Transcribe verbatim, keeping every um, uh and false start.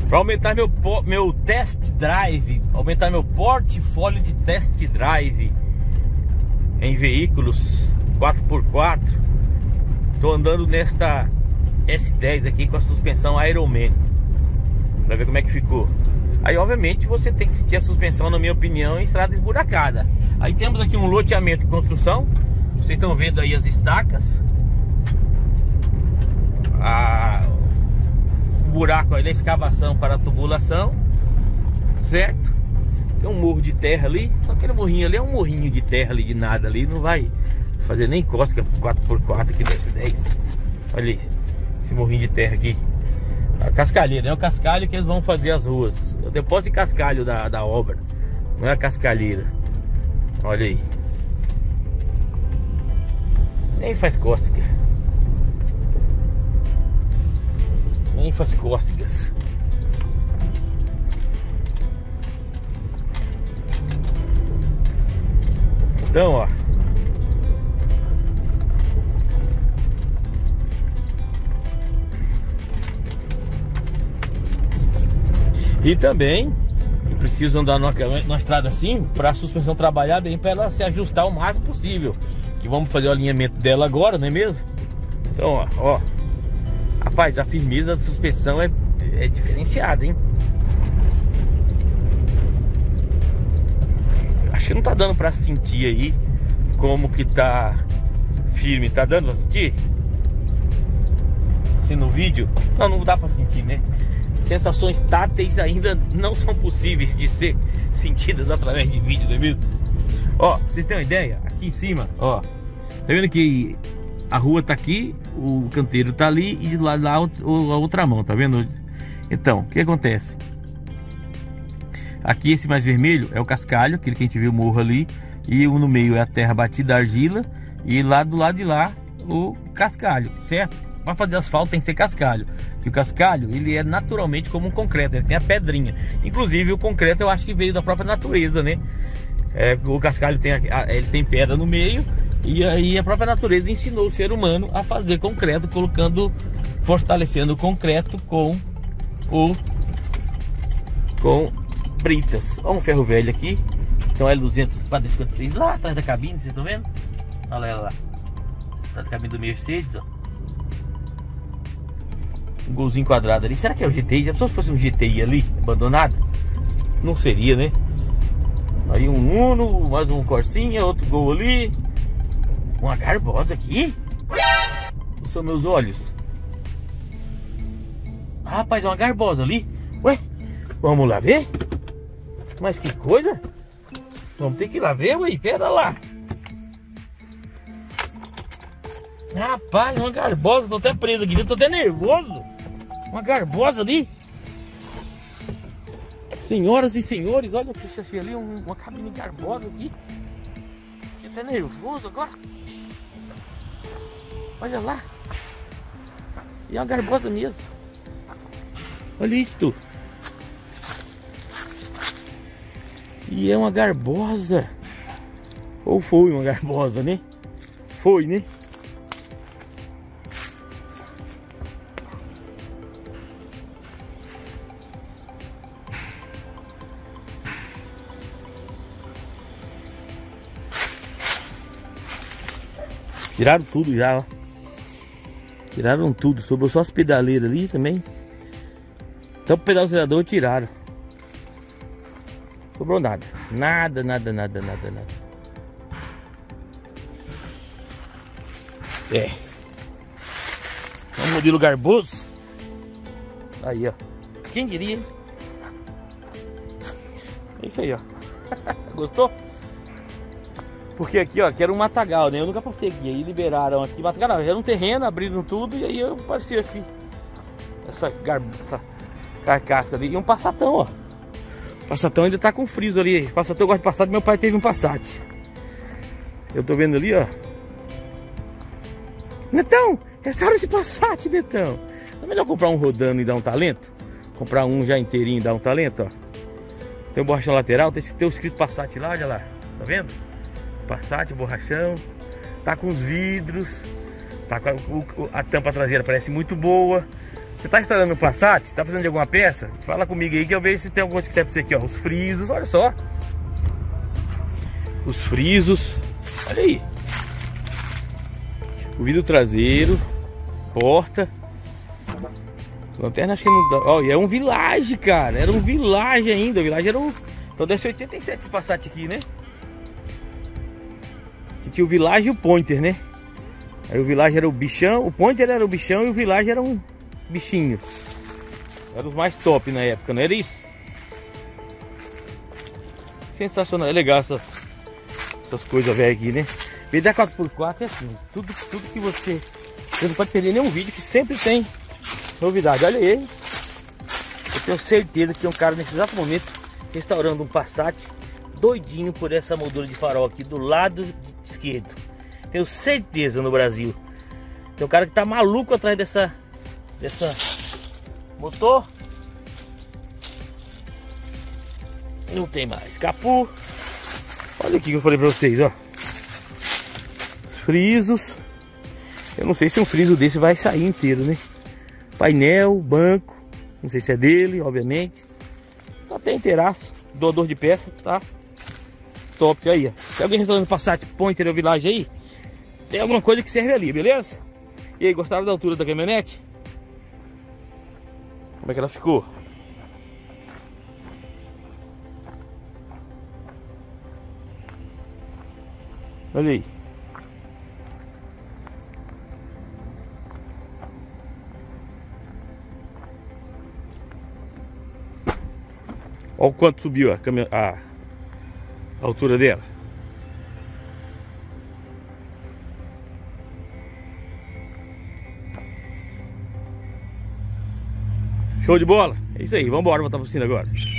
para aumentar meu, meu test drive, aumentar meu portfólio de test drive em veículos quatro por quatro. Tô andando nesta S dez aqui com a suspensão Ironman, para ver como é que ficou. Aí obviamente você tem que sentir a suspensão, na minha opinião, em estrada esburacada. Aí temos aqui um loteamento em construção. Vocês estão vendo aí as estacas, a, o buraco aí da escavação para a tubulação, certo? Tem um morro de terra ali, só aquele morrinho ali é um morrinho de terra ali, de nada ali, não vai fazer nem cócega quatro por quatro aqui do S dez. Olha aí, esse morrinho de terra aqui. A cascalheira, é o cascalho que eles vão fazer as ruas. É o depósito de cascalho da, da obra, não é a cascalheira. Olha aí. Nem faz cócega. Nem faz cócegas. Então, ó, e também eu preciso andar numa, numa estrada assim para a suspensão trabalhar bem, para ela se ajustar o máximo possível. Que vamos fazer o alinhamento dela agora, não é mesmo? Então, ó, ó, rapaz, a firmeza da suspensão é, é diferenciada, hein? Acho que não tá dando pra sentir aí como que tá firme. Tá dando pra sentir? Assim no vídeo? Não, não dá pra sentir, né? Sensações táteis ainda não são possíveis de ser sentidas através de vídeo, não é mesmo? Ó, pra vocês terem uma ideia, aqui em cima, ó, tá vendo que a rua tá aqui, o canteiro tá ali e do lado lá a outra mão, tá vendo? Então, o que acontece? Aqui esse mais vermelho é o cascalho, aquele que a gente viu o morro ali, e o no meio é a terra batida, a argila, e lá do lado de lá o cascalho, certo? Para fazer asfalto tem que ser cascalho, que o cascalho ele é naturalmente como um concreto, ele tem a pedrinha. Inclusive o concreto eu acho que veio da própria natureza, né? É, o cascalho tem, a, ele tem pedra no meio, e aí a própria natureza ensinou o ser humano a fazer concreto, colocando, fortalecendo o concreto com o com britas. Olha um ferro velho aqui. Então L duzentos para cinquenta e seis lá atrás da cabine, vocês estão vendo? Olha ela lá, atrás da cabine do Mercedes, ó. Um golzinho quadrado ali. Será que é o G T I? Já pensou se fosse um G T I ali, abandonado? Não seria, né? Aí um Uno, mais um Corsinha, outro Gol ali. Uma garbosa aqui? Não são meus olhos. Ah, rapaz, é uma garbosa ali. Ué, vamos lá ver? Mas que coisa. Vamos ter que ir lá ver, ué, pera lá. Rapaz, uma garbosa, tô até preso aqui, tô até nervoso. Uma garbosa ali. Senhoras e senhores, olha o que eu achei ali, um, uma cabine garbosa aqui. Fiquei até nervoso agora. Olha lá. E é uma garbosa mesmo. Olha isto. E é uma garbosa. Ou foi uma garbosa, né? Foi, né? Tiraram tudo já, ó. Tiraram tudo. Sobrou só as pedaleiras ali também. Então o pedal acelerador tiraram. Sobrou nada. Nada, nada, nada, nada, nada. É. É um modelo garboso. Aí, ó. Quem diria, hein? É isso aí, ó. Gostou? Porque aqui, ó, aqui era um matagal, né? Eu nunca passei aqui. Aí liberaram aqui, matagal, não, era um terreno, abriram tudo e aí eu apareci assim. Essa, gar... essa carcaça ali. E um Passatão, ó. O Passatão ainda tá com friso ali. O Passatão eu gosto de Passat, meu pai teve um Passat. Eu tô vendo ali, ó. Netão, restaura esse Passat, Netão. Não é melhor comprar um rodando e dar um talento? Comprar um já inteirinho e dar um talento, ó. Tem um borrachão lateral, tem, tem o escrito Passat lá, olha lá. Tá vendo? Passat, borrachão. Tá com os vidros. Tá com a, o, a tampa traseira parece muito boa. Você tá instalando um Passat, tá precisando de alguma peça? Fala comigo aí que eu vejo se tem alguma que serve pra você aqui, ó. Os frisos, olha só. Os frisos. Olha aí. O vidro traseiro. Porta. Lanterna acho que não dá. Ó, e é um Village, cara. Era um Village ainda. O Village era um... Então deve ser oitenta e sete esse Passat aqui, né? Que tinha o Village e o Pointer, né? Aí o Village era o bichão, o Pointer era o bichão e o Village era um bichinho. Era os mais top na época, não era isso? Sensacional, é legal essas, essas coisas velhas aqui, né? V D A quatro por quatro é assim, tudo, tudo que você... Você não pode perder nenhum vídeo que sempre tem novidade. Olha aí, eu tenho certeza que tem um cara nesse exato momento restaurando um Passat doidinho por essa moldura de farol aqui do lado esquerdo. Tenho certeza no Brasil. Tem um cara que tá maluco atrás dessa dessa motor. Não tem mais capô. Olha aqui que eu falei pra vocês, ó. Os frisos. Eu não sei se um friso desse vai sair inteiro, né? Painel, banco. Não sei se é dele, obviamente. Tá até inteiraço. Doador de peça, tá top aí, ó. Se alguém restaurando Passat Pointer ou Village aí, tem alguma coisa que serve ali, beleza? E aí, gostaram da altura da caminhonete? Como é que ela ficou? Olha aí. Olha o quanto subiu a, caminho, a, a altura dela. Show de bola? É isso aí, vamos embora voltar pra piscina agora.